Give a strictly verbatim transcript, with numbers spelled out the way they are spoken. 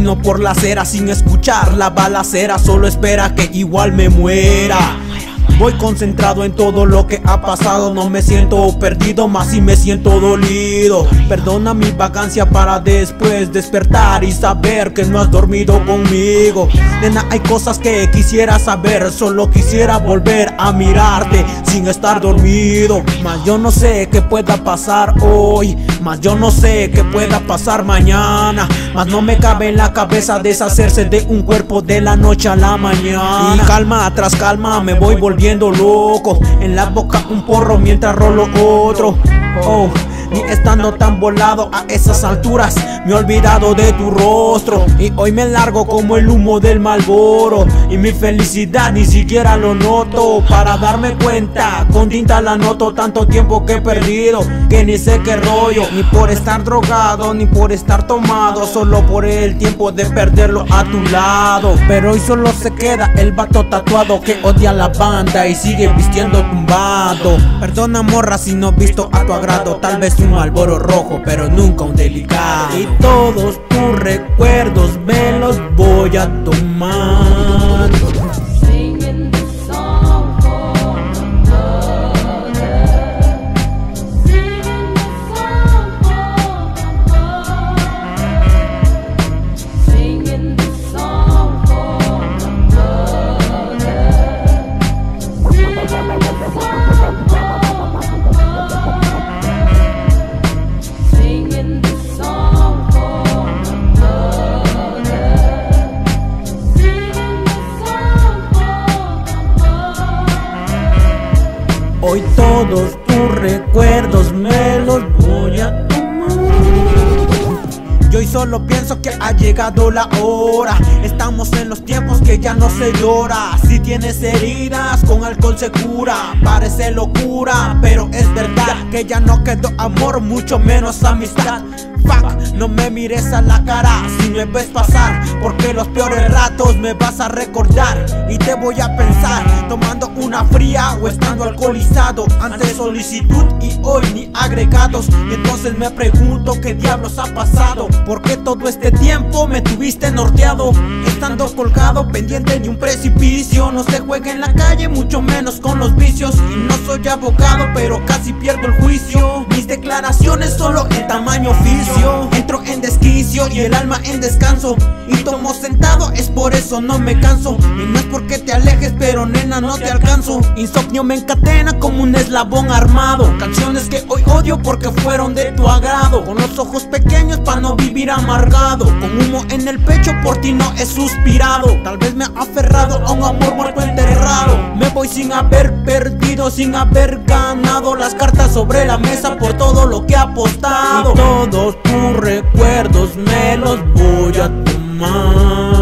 camino por la acera sin escuchar la balacera, solo espera que igual me muera. Voy concentrado en todo lo que ha pasado, no me siento perdido, más si me siento dolido. Perdona mi vagancia para después despertar y saber que no has dormido conmigo. Nena, hay cosas que quisiera saber, solo quisiera volver a mirarte sin estar dormido. Mas yo no sé qué pueda pasar hoy, mas yo no sé qué pueda pasar mañana. Mas no me cabe en la cabeza deshacerse de un cuerpo de la noche a la mañana. Y calma tras calma me voy volviendo loco, en la boca un porro mientras rolo otro. Oh, ni estando tan volado a esas alturas me he olvidado de tu rostro. Y hoy me largo como el humo del Marlboro, y mi felicidad ni siquiera lo noto. Para darme cuenta, con tinta la noto, tanto tiempo que he perdido que ni sé qué rollo. Ni por estar drogado, ni por estar tomado, solo por el tiempo de perderlo a tu lado. Pero hoy solo se queda el vato tatuado que odia a la banda y sigue vistiendo tumbado. Perdona morra si no he visto a tu agrado, tal vez un Marlboro rojo pero nunca un delicado. Y todos tus recuerdos me los voy a tomar. Hoy todos tus recuerdos me los voy a tomar. Yo hoy solo pienso que ha llegado la hora. Estamos en los tiempos que ya no se llora. Si tienes heridas, con alcohol se cura. Parece locura, pero es verdad que ya no quedó amor, mucho menos amistad. Fuck, no me mires a la cara si me ves pasar, porque los peores ratos me vas a recordar. Y te voy a pensar tomando una fría o estando alcoholizado. Antes solicitud y hoy ni agregados. Y entonces me pregunto qué diablos ha pasado, porque todo este tiempo me tuviste norteado, estando colgado pendiente de un precipicio. No se juega en la calle, mucho menos con los vicios. Y no soy abogado, pero casi pierdo el juicio. Mis declaraciones solo en tamaño oficio. Entro en desquicio y el alma en descanso, y tomo sentado, es por eso no me canso. Y no es porque te alejes, pero nena no te alcanzo. Insomnio me encadena como un eslabón armado. Canciones que hoy odio porque fueron de tu agrado. Con los ojos pequeños para no vivir amargado, con humo en el pecho por ti no he suspirado. Tal vez me he aferrado a un amor muerto enterrado. Me voy sin haber perdido, sin haber ganado. Las cartas sobre la mesa por todo lo que he apostado. Y todos tus recuerdos me los voy a tomar.